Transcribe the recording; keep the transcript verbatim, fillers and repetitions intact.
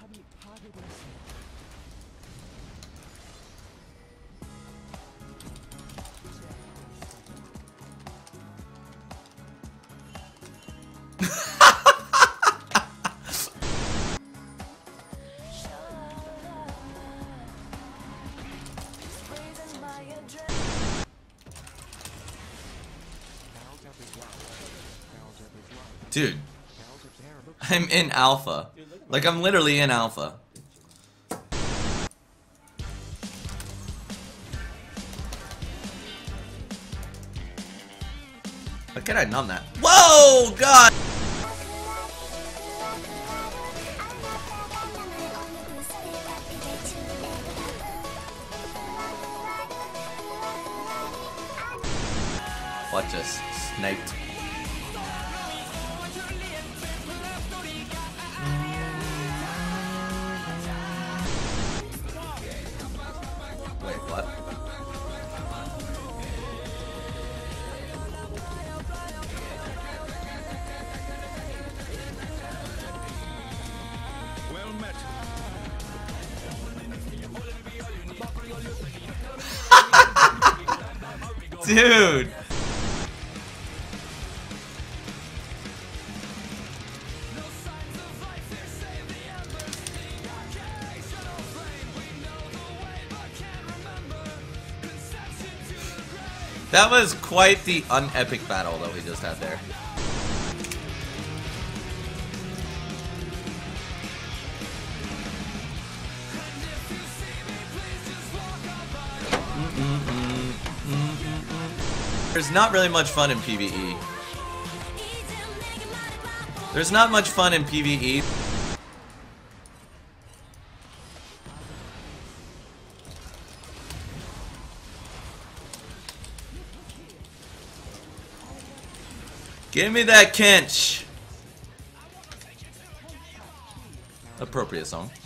Dude, I'm in alpha. Like, I'm literally in alpha. Why can't I numb that? Whoa, God! What just sniped? Wait, what? Well met. Dude! That was quite the unepic battle that we just had there. There's not really much fun in PvE. There's not much fun in PvE. Give me that Kench. Appropriate song.